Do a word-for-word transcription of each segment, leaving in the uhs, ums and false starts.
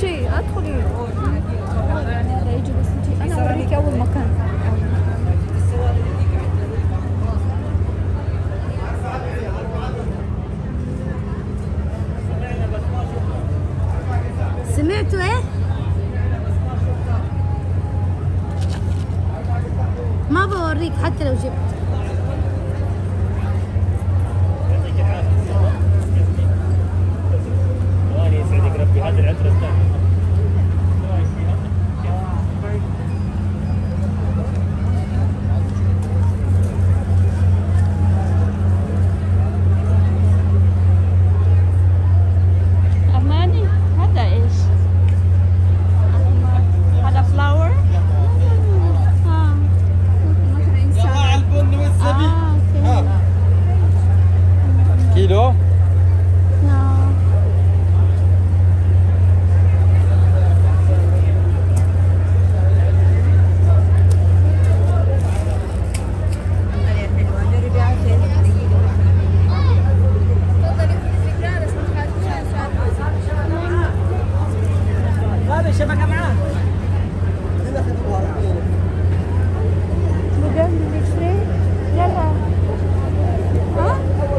شيء ادخلي. هذا يجي بس انتي انا اوريكي اول مكان. سمعتوا ايه؟ ما بوريك حتى لو جبت. يسعدك ربي. هذا العطر الثاني. أماني هذا إيش؟ هذا فلاور؟ آه مثل إنسان. البن والزبيب. آه أوكي. كيلو؟ هذا شبكة معاه. بجد بيشتري؟ يلا. ها؟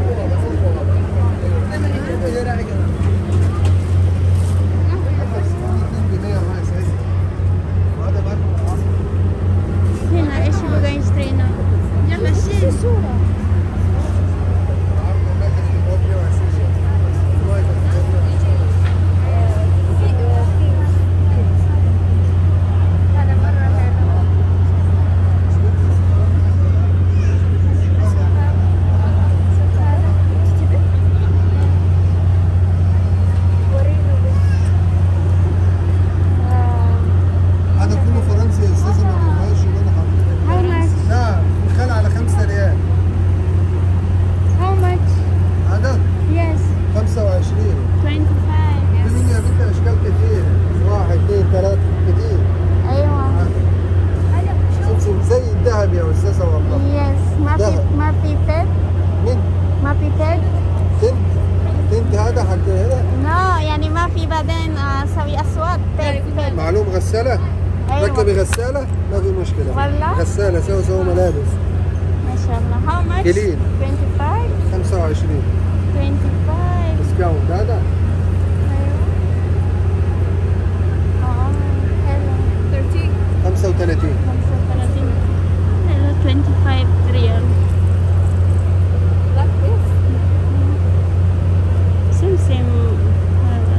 هنا ايش بقى يشترينا؟ يلا شيل صورة. يا استاذه والله. يس ما في ما في تد. مين؟ ما في تد. تنت تنت هذا حق هنا؟ نو يعني ما في بعدين اسوي اصوات تد. معلوم غساله؟ أيوة. ركبي غساله ما في مشكله. والله؟ غساله سوي سوي ملابس. ما شاء الله. هاو ماتش؟ قليل. خمسة وعشرين. خمسة وعشرين. ديسكاونت هذا؟ خمسة وثلاثين. خمسة ريال. سمسم هذا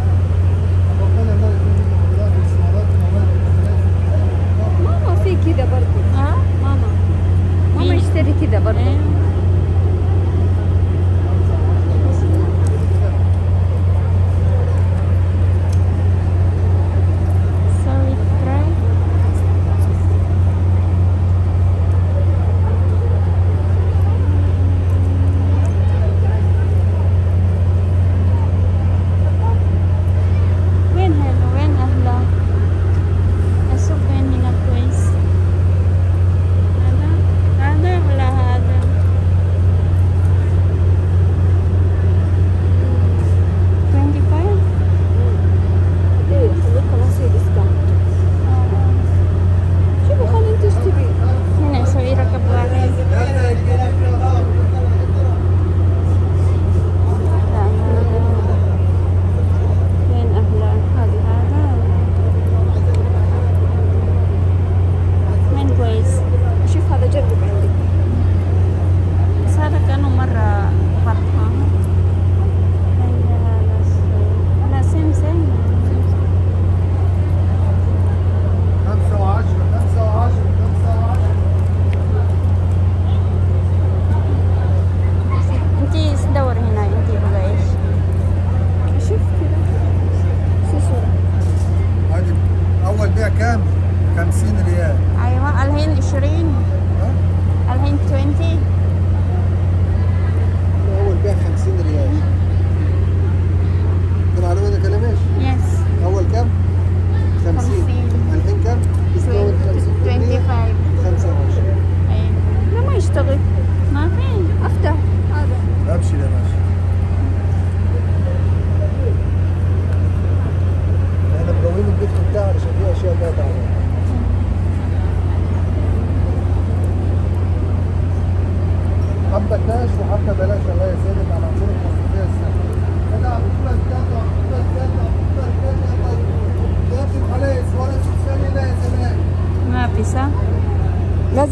ماما في كذا برضو. ها ماما ماما يشتري كذا برضو.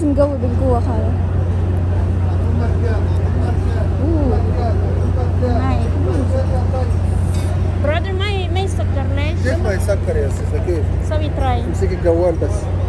لازم قوي بالقوة هذا. برادر ما ي- ما يسكر ليش؟ كيف ما يسكر يا استاذة كيف؟ سوي تراي. امسكي الجوال بس.